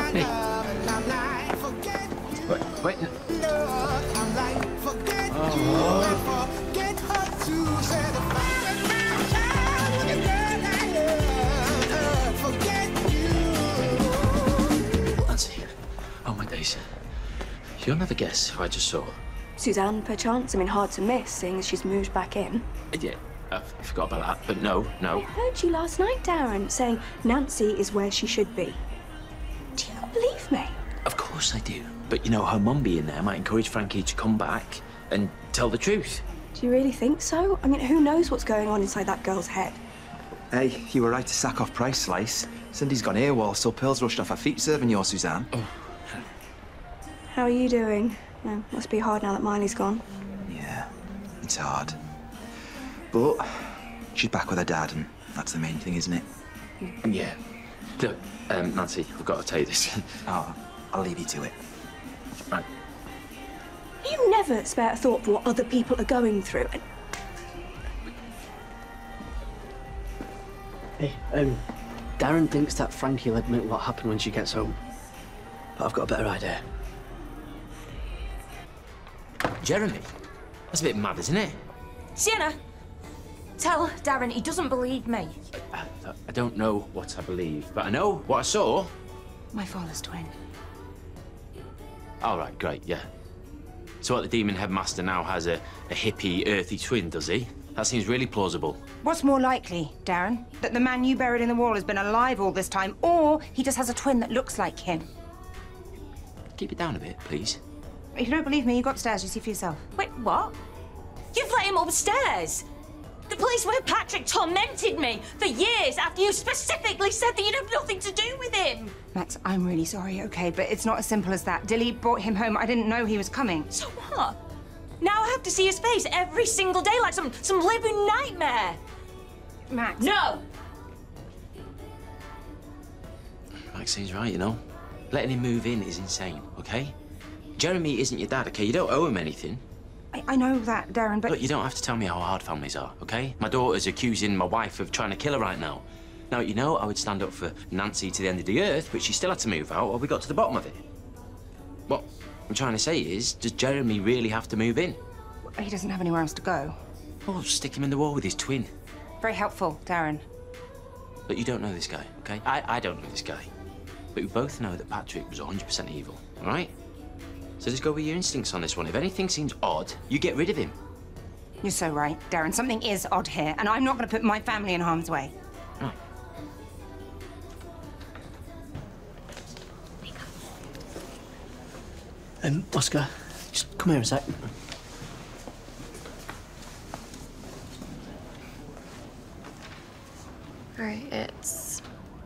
Hey. Wait. Nancy. Oh, my days. You'll never guess who I just saw. Suzanne, perchance? I mean, hard to miss, seeing as she's moved back in. Yeah, I forgot about that, but no. I heard you last night, Darren, saying Nancy is where she should be. Do you not believe me? Of course I do. But, you know, her mum being there might encourage Frankie to come back and tell the truth. Do you really think so? I mean, who knows what's going on inside that girl's head? Hey, you were right to sack off Price Slice. Cindy's gone AWOL, so Pearl's rushed off her feet serving your Suzanne. Oh. How are you doing? No, must be hard now that Miley's gone. Yeah, it's hard. But she's back with her dad, and that's the main thing, isn't it? Yeah. Look, Nancy, I've got to tell you this. Oh, I'll leave you to it. Right. You never spare a thought for what other people are going through. Hey, Darren thinks that Frankie will admit what happened when she gets home. But I've got a better idea. Jeremy? That's a bit mad, isn't it? Sienna, tell Darren he doesn't believe me. I don't know what I believe, but I know what I saw. My father's twin. All right, great, yeah. So what, the demon headmaster now has a hippie, earthy twin, does he? That seems really plausible. What's more likely, Darren? That the man you buried in the wall has been alive all this time, or he just has a twin that looks like him? Keep it down a bit, please. If you don't believe me, you go upstairs, you see for yourself. Wait, what? You've let him upstairs? The place where Patrick tormented me for years after you specifically said that you'd have nothing to do with him. Max, I'm really sorry, okay, but it's not as simple as that. Dilly brought him home. I didn't know he was coming. So what? Now I have to see his face every single day like some living nightmare. Max. No! Maxine's right, you know. Letting him move in is insane, okay? Jeremy isn't your dad, okay? You don't owe him anything. I know that, Darren, but... Look, you don't have to tell me how hard families are, okay? My daughter's accusing my wife of trying to kill her right now. Now, you know, I would stand up for Nancy to the end of the earth, but she still had to move out, or we got to the bottom of it. What I'm trying to say is, does Jeremy really have to move in? He doesn't have anywhere else to go. Oh, stick him in the wall with his twin. Very helpful, Darren. But you don't know this guy, okay? I don't know this guy. But we both know that Patrick was 100% evil, all right? So just go with your instincts on this one. If anything seems odd, you get rid of him. You're so right, Darren. Something is odd here, and I'm not going to put my family in harm's way. Oh. Oscar, just come here a sec. Right, it's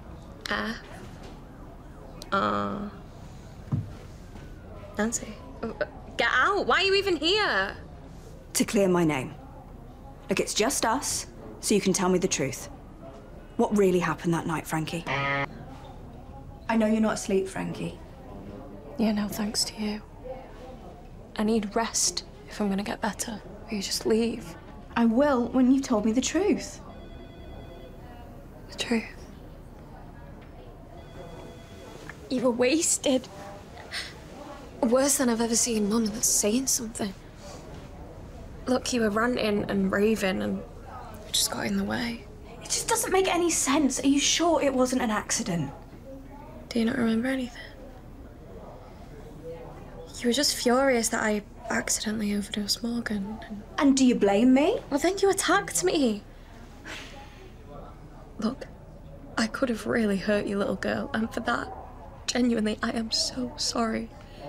Nancy. Get out! Why are you even here? To clear my name. Look, it's just us, so you can tell me the truth. What really happened that night, Frankie? I know you're not asleep, Frankie. Yeah, no, thanks to you. I need rest if I'm gonna get better. Will you just leave? I will when you've told me the truth. The truth. You were wasted. Worse than I've ever seen Mum that's saying something. Look, you were ranting and raving and just got in the way. It just doesn't make any sense. Are you sure it wasn't an accident? Do you not remember anything? You were just furious that I accidentally overdosed Morgan. And do you blame me? Well, then you attacked me. Look, I could have really hurt you, little girl, and for that, genuinely, I am so sorry.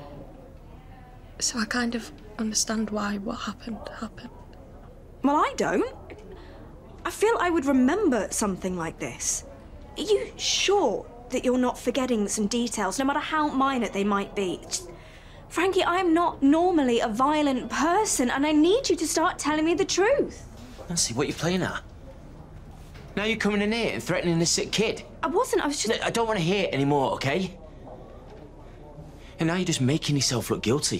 So I kind of understand why what happened. Well, I don't. I feel I would remember something like this. Are you sure that you're not forgetting some details, no matter how minor they might be? Frankie, I'm not normally a violent person, and I need you to start telling me the truth. Nancy, what are you playing at? Now you're coming in here and threatening a sick kid. I wasn't, I was just... I don't want to hear it anymore, okay? And now you're just making yourself look guilty.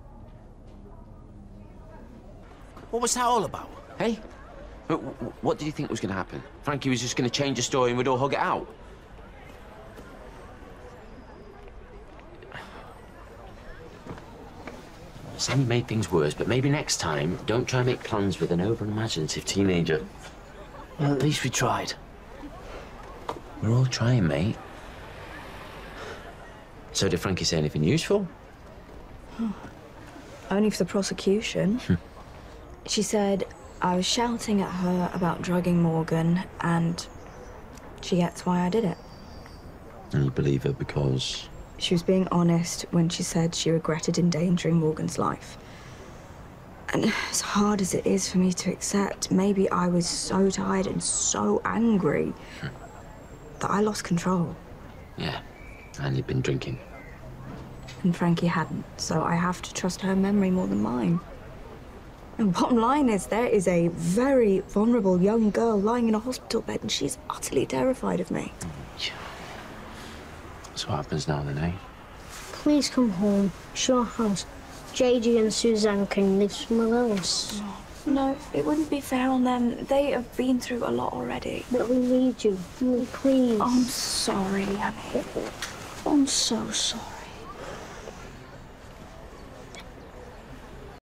What was that all about, hey? What did you think was going to happen? Frankie was just going to change the story and we'd all hug it out? It's only made things worse, but maybe next time, don't try and make plans with an over-imaginative teenager. Well, at least we tried. We're all trying, mate. So did Frankie say anything useful? Only for the prosecution. She said I was shouting at her about drugging Morgan, and she gets why I did it. And you believe her because... She was being honest when she said she regretted endangering Morgan's life. And as hard as it is for me to accept, maybe I was so tired and so angry that I lost control. Yeah, and you've been drinking. And Frankie hadn't, so I have to trust her memory more than mine. And bottom line is, there is a very vulnerable young girl lying in a hospital bed, and she's utterly terrified of me. That's what happens now then, eh? Please come home. It's your house. JJ and Suzanne can live somewhere else. No, it wouldn't be fair on them. They have been through a lot already. But we need you. Please. I'm sorry, honey. I'm so sorry.